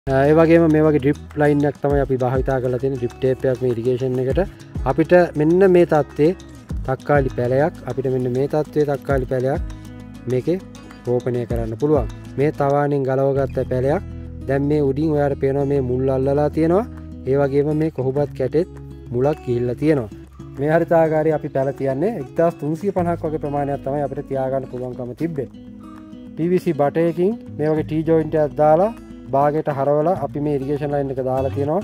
ඒ වගේම මේ වගේ ඩ්‍රිප් ලයින් එකක් තමයි අපි භාවිතා කරලා තියෙන ඩ්‍රිප් ටේප් එකක් මේ ඉරිගේෂන් එකට. අපිට මෙන්න මේ තත්ත්වයේ තක්කාලි පැලයක් අපිට මෙන්න මේ තත්ත්වයේ තක්කාලි පැලයක් මේකේ රෝපණය කරන්න පුළුවන්. මේ තවාණෙන් ගලවගත්ත පැලයක් දැන් මේ උඩින් ඔයාලට පේනවා මේ මුල් අල්ලලා තියෙනවා. ඒ වගේම මේ කොහොබත් කැටෙත් මුලක් ගිහිල්ලා තියෙනවා. මේ හරිතාගාරයේ අපි පැල තියන්නේ 1350ක් වගේ ප්‍රමාණයක් තමයි අපිට තියාගන්න පුළුවන්කම තිබ්බේ. PVC බටයකින් මේ වගේ T joint එකක් දාලා භාගයට හරවලා අපි මේ ඉරිගේෂන් ලයින් එක දාලා තියෙනවා.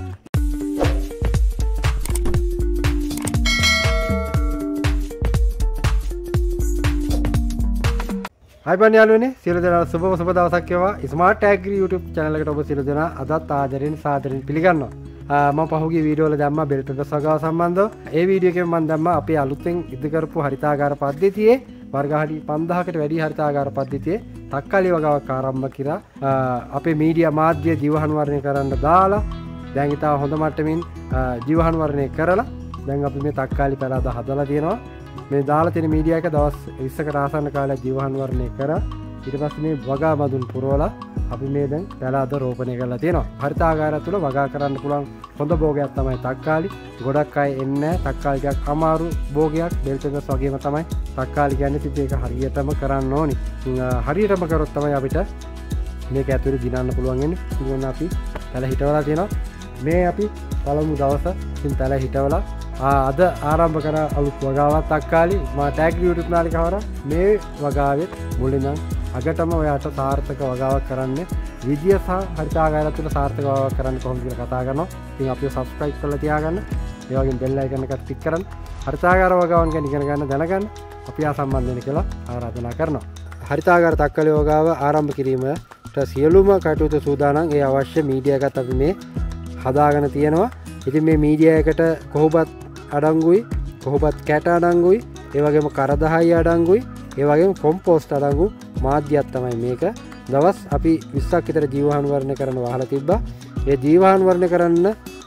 Hi බන් යාළුවනේ, සියලු දෙනා සුබ දවසක් වේවා. ස්මාර්ට් ඇග්‍රි YouTube channel එකට ඔබ සියලු දෙනා අදත් ආදරෙන් සාදරෙන් පිළිගන්නවා. මම පහුගිය වීඩියෝ වල දැම්මා බෙල් පෙපර්ස් වගාව සම්බන්ධව. ඒ වීඩියෝ එකෙන් මම දැම්මා අපේ අලුතෙන් ඉදි කරපු හරිතාගාර පද්ධතියේ වර්ග 5000කට වැඩි හරිතාගාර පද්ධතියේ තක්කාලි වගාවක් ආරම්භ කරා. අපේ මීඩියා මාධ්‍ය ජීවහනුවරණය කරන්න දාලා දැන් ඉතාල හොඳ මට්ටමින් ජීවහනුවරණය කරලා දැන් අපි මේ තක්කාලි පැල අද හදලා තියෙනවා. මේ දාලා තියෙන මීඩියා එක දවස් 20කට ආසන්න කාලයක් ජීවහනුවරණය කරා. ඊට පස්සේ මේ වගා බඳුන් පුරවලා අපි මේ දැන් පැල අද රෝපණය කරලා තියෙනවා. හරිතාගාරය තුල වගා කරන්න පුළුවන් හොඳ භෝගයක් තමයි තක්කාලි. ගොඩක් අය එන්නේ නැහැ. තක්කාලි ටිකක් අමාරු භෝගයක්. බෙල් පෙපර්ස් වගේම තමයි තක්කාලි කියන්නේ. ඉතින් ඒක හරියටම කරන්න ඕනි. හරියටම කරොත් තමයි අපිට මේක ඇතුලේ දිනන්න පුළුවන් වෙන්නේ. ඉතින් අපි පැල හිටවලා තියෙනවා. මේ අපි පළමු දවස ඉතින් පැල හිටවලා අද ආරම්භ කර අලුත් වගාවක් තක්කාලි ස්මාර්ට් ඇග්‍රි YouTube නාලිකාවර මේ වගාවෙත් මුලින්ම අගටම ඔයාට සාර්ථක වගාවක් කරන්න විදිය සහ හරිතාගාරය තුළ සාර්ථක වගාවක් කරන්න කොහොමද කියලා කතා කරනවා. ඉතින් අපිව subscribe කරලා තියාගන්න. ඒ වගේම bell icon එක ක්ලික් කරන්න. හරිතාගාර වගාවන් ගැන ඉගෙන ගන්න දැනගන්න අපි සම්බන්ධ වෙන්න කියලා ආරාධනා කරනවා. හරිතාගාර තක්කාලි වගාව ආරම්භ කිරීමට සියලුම කටයුතු සූදානම්. ඒ අවශ්‍ය මීඩියා එකත් අපි මේ හදාගෙන තියෙනවා. ඉතින් මේ මීඩියා එකට කොහොබත් අඩංගුයි, කොහොබත් කැට අඩංගුයි, ඒ වගේම කරදහයි අඩංගුයි, ඒ වගේම කොම්පෝස්ට් අඩංගු මාධ්‍යයක් තමයි මේක. දවස් අපි 20ක් විතර ජීවහනුවරණය කරන්න වහලා තිබ්බා. ඒ ජීවහනුවරණය කරන්න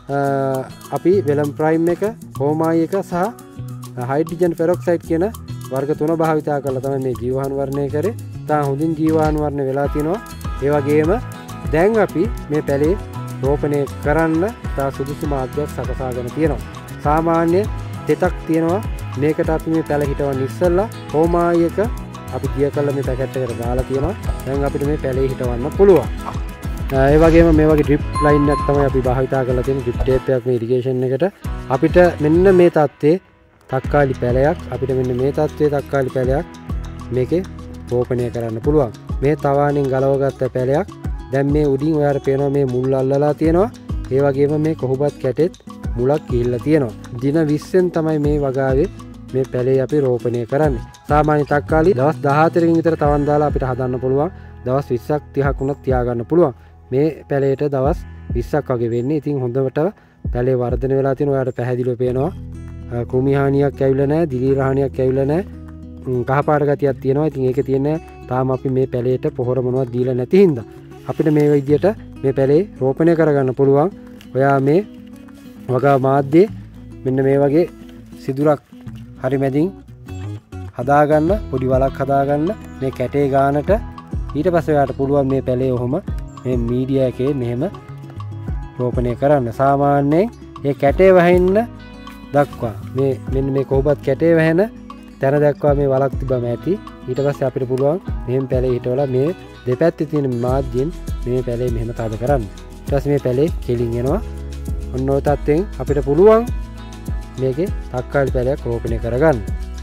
අපි වෙලම් ප්‍රයිම් එක, හෝමායි එක සහ හයිඩ්‍රජන් පෙරොක්සයිඩ් කියන වර්ග 3 භාවිතා කරලා තමයි මේ ජීවහනුවරණය කරේ. තා හොඳින් ජීවහනුවරණය වෙලා තිනවා. ඒ වගේම දැන් අපි මේ පැලේ රෝපණය කරන්න තා සුදුසු මාධ්‍යයක් සකසාගෙන තියෙනවා. සාමාන්‍ය තෙතක් තියෙනවා. මේකට අපි මේ පැල හිටවන්න ඉස්සෙල්ලා හෝමායි එක අපි දිය කළ මේ පැකට් එකට දාලා තියෙනවා. දැන් අපිට මේ පැලේ හිටවන්න පුළුවන්. ඒ වගේම මේ වගේ ඩ්‍රිප් ලයින් එකක් තමයි අපි භාවිතා කරලා තියෙන ඩ්‍රිප් ටේප් එකක් මේ ඉරිගේෂන් එකට. අපිට මෙන්න මේ තත්ත්වයේ තක්කාලි පැලයක් අපිට මෙන්න මේ තත්ත්වයේ තක්කාලි පැලයක් මේකේ රෝපණය කරන්න පුළුවන්. මේ තවාණෙන් ගලවගත්ත පැලයක් දැන් මේ උඩින් ඔයාලට පේනවා මේ මුල් අල්ලලා තියෙනවා. ඒ වගේම මේ කොහොබත් කැටෙත් මුලක් ගිහිල්ලා තියෙනවා. දින 20න් තමයි මේ වගාවේ මේ පැලේ අපි රෝපණය කරන්නේ. සාමාන්‍ය තක්කාලි දවස් 14කින් විතර තවන් දාලා අපිට හදන්න පුළුවන්. දවස් 20ක් 30ක් වුණත් තියාගන්න පුළුවන්. මේ පැලේට දවස් 20ක් වගේ වෙන්නේ. ඉතින් හොඳට පැලේ වර්ධනය වෙලා තියෙනවා. ඔයාලට පැහැදිලිව පේනවා. කෘමි හානියක් ඇවිල්ලා නැහැ, දිලීර හානියක් ඇවිල්ලා නැහැ. කහපාට ගතියක් තියෙනවා. ඉතින් ඒකේ තියෙන තාම අපි මේ පැලේට පොහොර මොනවද දීලා නැති හින්දා අපිට මේ විදියට මේ පැලේ රෝපණය කරගන්න පුළුවන්. ඔයා මේ වගා මාධ්‍යයේ මෙන්න මේ වගේ සිදුරක් හරි මැදින් හදාගන්න, පොඩි වලක් හදාගන්න මේ කැටේ ගානට. ඊට පස්සේ ඔයාලට පුළුවන් මේ පැලේ ඔහොම මේ මීඩියා එකේ මෙහෙම රෝපණය කරන්න. සාමාන්‍යයෙන් මේ කැටේ වහින්න දක්වා මේ මෙන්න මේ කොහොබත් කැටේ වහින තැන දක්වා මේ වලක් තිබ්බම ඇති. ඊට පස්සේ අපිට පුළුවන් මෙහෙම පැලේ හිටවලා මේ දෙපැත්තේ තියෙන මාධ්‍යයෙන් මේ පැලේ මෙහෙම තද කරන්න. ඊට පස්සේ මේ පැලේ කෙලින් එනවා. ඔන්න ඔය තත්ත්වෙන් අපිට පුළුවන් මේකේ තක්කාලි පැලයක් රෝපණය කරගන්න.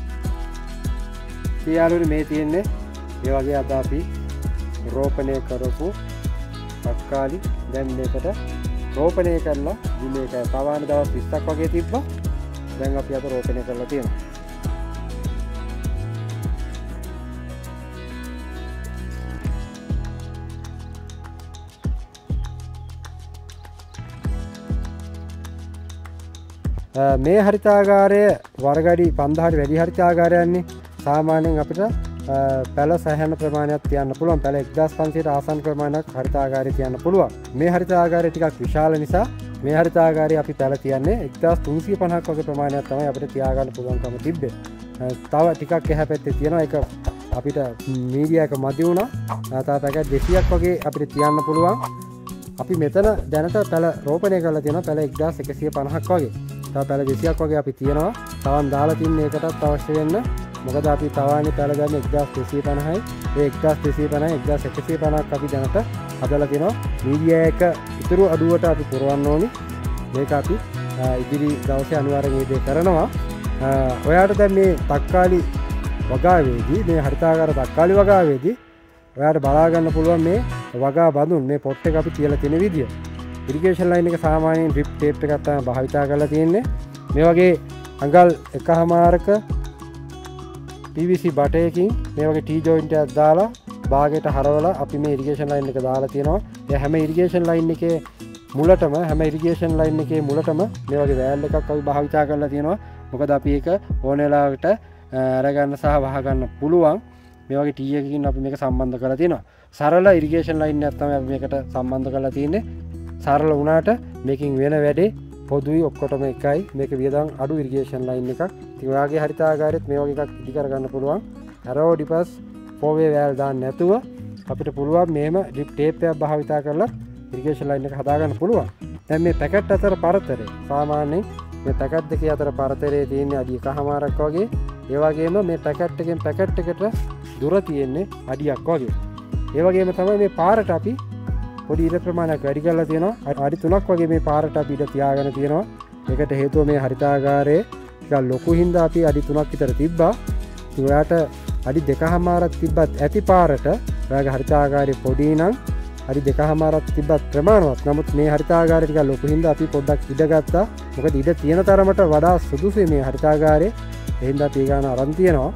යාළුවනේ මේ තියෙන්නේ මේ වගේ අද අපි රෝපණය කරපු තක්කාලි. දැන් මේකට රෝපණය කරලා මේක තවාන දවස් 20ක් වගේ තිබ්බා. දැන් අපි අද රෝපණය කරලා තියෙනවා. මේ හරිතාගාරය වර්ගඩි 5000ට වැඩි හරිතාගාරයන්නේ. සාමාන්‍යයෙන් අපිට පැල සෑහෙන ප්‍රමාණයක් තියන්න පුළුවන්. පැල 1500ට ආසන්න ප්‍රමාණයක් හරිතාගාරය තියන්න පුළුවන්. මේ හරිතාගාරය ටිකක් විශාල නිසා මේ හරිතාගාරය අපි පැල තියන්නේ 1350ක් වගේ ප්‍රමාණයක් තමයි අපිට තියාගන්න පුළුවන්කම තිබ්බේ. තව ටිකක් එහා පැත්තේ තියෙනවා. ඒක අපිට මීඩියා එක මදි වුණා. තව පැකට් 200ක් වගේ අපිට තියන්න පුළුවන්. අපි මෙතන දැනට පැල රෝපණය කරලා තියෙනවා පැල 1150ක් වගේ. තව පැල 200ක් වගේ අපි තියෙනවා. තවන් දාලා තින්නේ ඒකටත් අවශ්‍ය වෙන්න. මොකද අපි තවානේ පැල ගන්න 1250යි. ඒ 1250යි 1150ක් අපි දැනට හදලා තියෙනවා. මීඩියා එක ඉතුරු අඩුවට අපි පුරවන්න ඕනි. මේක අපි ඉදිරි දවසේ අනිවාර්යෙන් මේ දේ කරනවා. ඔයාට දැන් මේ තක්කාලි වගාවේදී මේ හරිතාගාර තක්කාලි වගාවේදී ඔයාට බලා ගන්න පුළුවන් මේ වගා බඳුන් මේ පොට් එක අපි තියලා තියෙන විදිය. ඉරිගේෂන් ලයින් එක සාමාන්‍යයෙන් ඩ්‍රිප් ටේප් එකක් තමයි භාවිතා කරලා තියෙන්නේ. මේ වගේ අඟල් එකහමාරක PVC බටයකින් මේ වගේ T ජොයින්ට් එකක් දාලා භාගයට හරවලා අපි මේ ඉරිගේෂන් ලයින් එක දාලා තියෙනවා. ඒ හැම ඉරිගේෂන් ලයින් එකේ මුලටම මේ වගේ වෑල් එකක් අපි භාවිතා කරලා තියෙනවා. මොකද අපි ඒක ඕන වෙලාවකට අරගන්න සහ වහගන්න පුළුවන්. මේ වගේ T එකකින් අපි මේක සම්බන්ධ කරලා තියෙනවා. සරල ඉරිගේෂන් ලයින් එකක් තමයි අපි මේකට සම්බන්ධ කරලා තියෙන්නේ. සරල වුණාට මේකෙන් වෙන වැඩේ පොදුයි ඔක්කොටම එකයි. මේක වියදම් අඩු ඉරිගේෂන් ලයින් එකක්. ඉතින් ඔයාගේ හරිතාගාරෙත් මේ වගේ එකක් ඉදි කරගන්න පුළුවන්. ඇරෝ ඩිපස් 4-way වෑල් දාන්න නැතුව අපිට පුළුවන් මේම ඩ්‍රිප් ටේප් එකක් භාවිතා කරලා ඉරිගේෂන් ලයින් එක හදාගන්න පුළුවන්. දැන් මේ පැකට් අතර පරතරය සාමාන්‍යයෙන් මේ පැකට් දෙකේ අතර පරතරය තියෙන්නේ අඩි 1කමාරක් වගේ. ඒ වගේම මේ පැකට් එකෙන් පැකට් එකට දුර තියෙන්නේ අඩියක් වගේ. ඒ වගේම තමයි මේ පාරට අපි පොඩි ඉර ප්‍රමාණයක් වැඩි කරලා තියෙනවා. අඩි 3ක් වගේ මේ පාරට අපි ඉඩ තියාගෙන තියෙනවා. ඒකට හේතුව මේ හරිතාගාරයේ ටිකක් ලොකු හින්දා අපි අඩි 3ක් විතර තිබ්බා. ඉතින් ඔයාට අඩි 2කමාරක් තිබ්බත් ඇති පාරට ඔයාගේ හරිතාගාරයේ පොඩි නම් අඩි 2කමාරක් තිබ්බත් ප්‍රමාණවත්. නමුත් මේ හරිතාගාරය ටිකක් ලොකු හින්දා අපි පොඩ්ඩක් ඉඩ ගත්තා. මොකද ඉඩ තියෙන තරමට වඩා සුදුසුයි මේ හරිතාගාරයේ. ඒ හින්දා අපි ගාන අරන් තියෙනවා.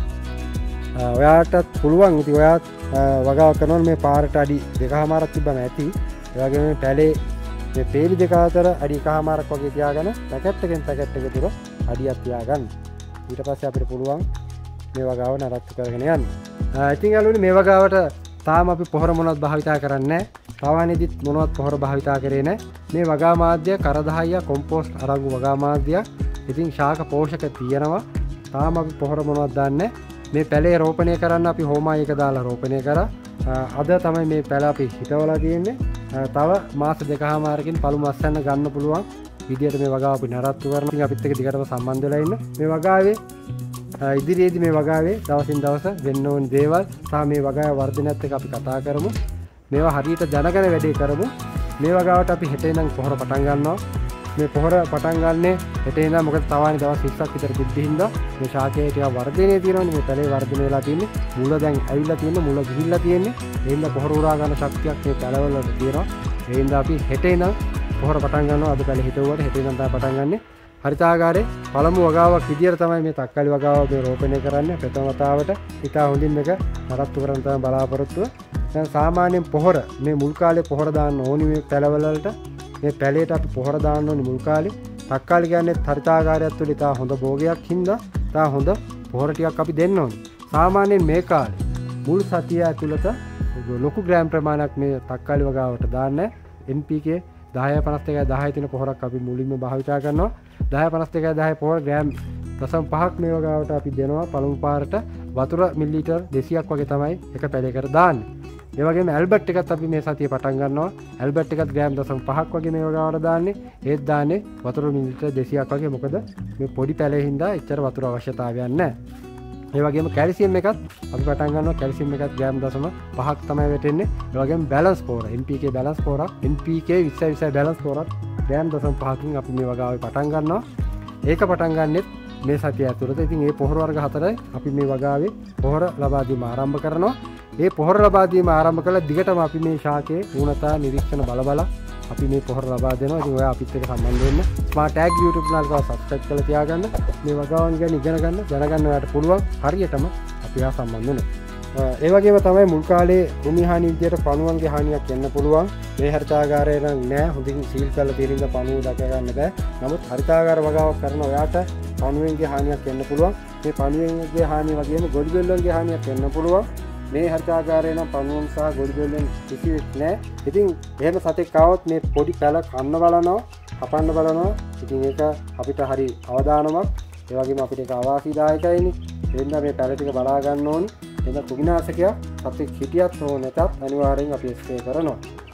ඔයාටත් පුළුවන් ඉතින් ඔයාත් වගාව කරනවා මේ පාරට අඩි 2කමාරක් තිබ්බම ඇති. ඒ වගේම මේ පැලේ මේ පේලි දෙක අතර අඩි 1කමාරක් වගේ තියාගෙන පැකට් එකෙන් පැකට් එක තුර අඩියක් තියාගන්න. ඊට පස්සේ අපිට පුළුවන් මේ වගාව නරත්තු කරගෙන යන්න. ඉතින් යාළුවනේ මේ වගාවට තාම අපි පොහොර මොනවත් භාවිතා කරන්නේ නැහැ. තවානේදිත් මොනවත් පොහොර භාවිතා කරේ නැහැ. මේ වගා මාධ්‍ය කරදහයිය කොම්පෝස්ට් අරංගු වගා මාධ්‍යයක්. ඉතින් ශාක පෝෂක තියෙනවා. තාම අපි පොහොර මොනවත් දාන්නේ නැහැ. මේ පැලේ රෝපණය කරන්න අපි හෝමා එක දාලා රෝපණය කරා. අද තමයි මේ පැල අපි හිටවලා තියෙන්නේ. තව මාස දෙකමාරකින් පළමු මස්සන්න ගන්න පුළුවන් විදියට මේ වගාව අපි නරත්තු කරනවා. ඉතින් අපිත් එක්ක දිගටම සම්බන්ධ වෙලා ඉන්න. මේ වගාවේ ඉදිරියේදී මේ වගාවේ දවසින් දවස වෙන්න ඕන දේවල් සහ මේ වගාවේ වර්ධනයත් එක්ක අපි කතා කරමු. මේවා හරියට දැනගෙන වැඩේ කරමු. මේ වගාවට අපි හෙට ඉඳන් පොහොර පටන් ගන්නවා. මේ පොහොර පටන් ගන්නෙ හෙට ඉඳන් මොකද තවානේ දවස් 20ක් විතර තිබ්බ හින්දා මේ ශාකයේ ටික වර්ධනය තියෙනවනේ. මේ පැලේ වර්ධනය වෙලා තියෙන්නේ. මුල දැන් ඇවිල්ලා තියෙන්නේ. මුල ගිහිල්ලා තියෙන්නේ. ඒ හින්දා පොහොර උරා ගන්න ශක්තියක් මේ පැලවල තියෙනවා. ඒ හින්දා අපි හෙට ඉඳන් පොහොර පටන් ගන්නවා. අද පැලේ හිටුවාට හෙට ඉඳන් තමයි පටන් ගන්නෙ. හරිතාගාරේ පළමු වගාවක් විදියට තමයි මේ තක්කාලි වගාව මේ රෝපණය කරන්නේ. ප්‍රථම වතාවට ඉතා හොඳින් මේක නරත්තු කරන්න තමයි බලාපොරොත්තුව. දැන් සාමාන්‍යයෙන් පොහොර මේ මුල් කාලේ පොහොර දාන්න ඕනි මේ පැලවලට. මේ පැලේට අපි පොහොර දාන්න ඕනි මුල් කාලේ. තක්කාලි කියන්නේ හරිතාගාරයත් තුළ ඉතා හොඳ භෝගයක් හින්දා ඉතා හොඳ පොහොර ටිකක් අපි දෙන්න ඕනි. සාමාන්‍යයෙන් මේ කාලේ මුල් සතිය ඇතුළත ලොකු ග්‍රෑම් ප්‍රමාණයක් මේ තක්කාලි වගාවට දාන්න NPK 10.52 10 තියෙන පොහොරක් අපි මුලින්ම භාවිතා කරනවා. 10.52 10 පොහොර ග්‍රෑම් 0.5ක් මේ වගාවට අපි දෙනවා. පළමු පාරට වතුර මිලිලීටර් 200ක් වගේ තමයි එක පැලයකට දාන්නේ. ඒ වගේම ඇල්බර්ට් එකත් අපි මේ සතියේ පටන් ගන්නවා. ඇල්බර්ට් එකත් ග්‍රෑම් 0.5ක් වගේ මේ වගාවට දාන්නේ. ඒත් දාන්නේ වතුර මිලිලීටර් 200ක් වගේ. මොකද මේ පොඩි පැලේ හින්දා එච්චර වතුර අවශ්‍යතාවයක් නැහැ. ඒ වගේම කැල්සියම් එකත් අපි පටන් ගන්නවා. කැල්සියම් එකත් ග්‍රෑම් 0.5ක් තමයි වැටෙන්නේ. ඒ වගේම බැලන්ස් පොහොර NPK බැලන්ස් පොහොරක් NPK 20 බැලන්ස් පොහොරක් ග්‍රෑම් 0.5කින් අපි මේ වගාවේ පටන් ගන්නවා. ඒක පටන් ගන්නෙත් මේ සතිය ඇතුළත. ඉතින් මේ පොහොර වර්ග හතරයි අපි මේ වගාවේ පොහොර ලබා දීම ආරම්භ කරනවා. මේ පොහොර ලබා දීම ආරම්භ කළා දිගටම අපි මේ ශාකයේ ඌනතා නිරීක්ෂණ බල අපි මේ පොහොර ලබා දෙනවා. ඉතින් ඔයා අපිත් එක්ක සම්බන්ධ වෙන්න. ස්මාර්ට් ටැග් YouTube channel එක subscribe කරලා තියාගන්න. මේ වගාවන් ගැන ඉගෙන ගන්න දැනගන්න ඔයාලට පුළුවන්. හරියටම අපි ආ සම්බන්ධ වෙනවා. ඒ වගේම තමයි මුල් කාලේ කෘමි හානි විදියට පණුවන්ගේ හානියක් එන්න පුළුවන්. මේ හරිතාගාරය නම් නෑ හොඳින් සීල් කරලා තියෙන ඉඳ පණුව දැක ගන්න බෑ. නමුත් හරිතාගාර වගාවක් කරන ඔයාට පණුවෙන්ගේ හානියක් එන්න පුළුවන්. මේ පණුවෙන්ගේ හානිය වගේම ගොඩි බෙල්ලන්ගේ හානියක් එන්න පුළුවන්. මේ හරිතාගාරය නම් පණුවන් සහ ගොඩි බෙල්ලන් කිසිවෙක් නෑ. ඉතින් එහෙම සතෙක් ආවොත් මේ පොඩි පැල කන්න බලනවා, කපන්න බලනවා. ඉතින් ඒක අපිට හරි අවදානමක්. ඒ වගේම අපිට ඒක අවාසිදායකයිනේ. ඒ හින්දා මේ පැල ටික බලා ගන්න ඕනේ. එන කුමිනාශකයක් සතෙක් හිටියත් හෝ නැතත් අනිවාර්යෙන් අපි ස්ප්‍රේ කරනවා.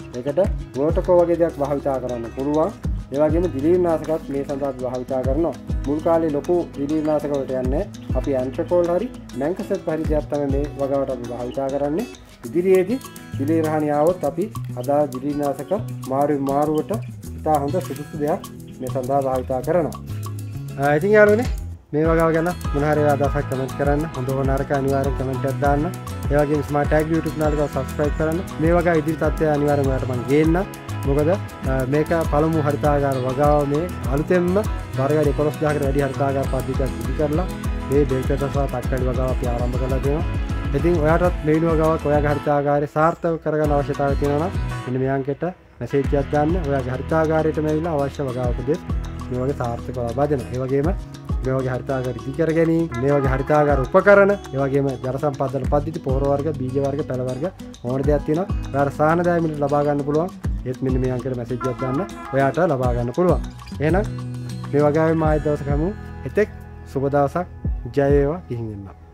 ඒකට වෝටකෝ වගේ දෙයක් භාවිතා කරන්න පුළුවන්. ඒ වගේම දිලීරනාශකත් මේ සඳහා භාවිතා කරනවා. මුල් කාලේ ලොකු දිලීරනාශක වලට යන්නේ අපි ඇන්ට්‍රකෝල් හරි මැන්කසෙට් හරි දෙයක් තමයි මේ වගාවට අපි භාවිතා කරන්නේ. ඉදිරියේදී දිලීර හානිය ආවොත් අපි අදාළ දිලීරනාශක මාරුවට ඉතා හොඳ සුදුසු දෙයක් මේ සඳහා භාවිතා කරනවා. ඉතින් යාළුවනේ මේ වගාව ගැන මොන හරි අදහසක් කමෙන්ට් කරන්න. හොඳ හෝ නරක අනිවාර්යෙන් කමෙන්ට් එකක් දාන්න. ඒ වගේම ස්මාර්ට් ටැග් YouTube නාලිකාව subscribe කරන්න. මේ වගේ ඉදිරි තත්ත්වය අනිවාර්යෙන් ඔයාලට මම ගේන්න. මොකද මේක පළමු හරිතාගාර වගාව මේ අලුතෙන්ම වර්ග 11000කට වැඩි හරිතාගාර පද්ධතියක් ඉදි කරලා මේ බෙල්ටට සහ තක්කඩි වගාව අපි ආරම්භ කරලා දෙනවා. ඉතින් ඔයාටත් මෙවැනි වගාවක් ඔයාගේ හරිතාගාරේ සාර්ථක කරගන්න අවශ්‍යතාවය තියෙනවා නම් මෙන්න මේ අංකයට මැසේජ් එකක් දාන්න. ඔයාගේ හරිතාගාරයටම ඇවිල්ලා අවශ්‍ය වගාව උපදෙස් මේ වගේ සාර්ථකව ලබා දෙනවා. ඒ වගේම මේ වගේ හරිතාගාර ඉදි කර ගැනීම, මේ වගේ හරිතාගාර උපකරණ, ඒ වගේම ජල සම්පදන පද්ධති, පොහොර වර්ග, බීජ වර්ග, පැල වර්ග ඕන දෙයක් තියෙනවා. ඔයාලා සාහනදායී මිලට ලබා ගන්න පුළුවන්. ඒත් මෙන්න මේ අංකයට මැසේජ් එකක් දාන්න ඔයාට ලබා ගන්න පුළුවන්. එහෙනම් මේ වගාවෙම ආයෙත් දවසක හමු. එතෙක් සුබ දවසක්. ජය වේවා. ගිහින් එන්න.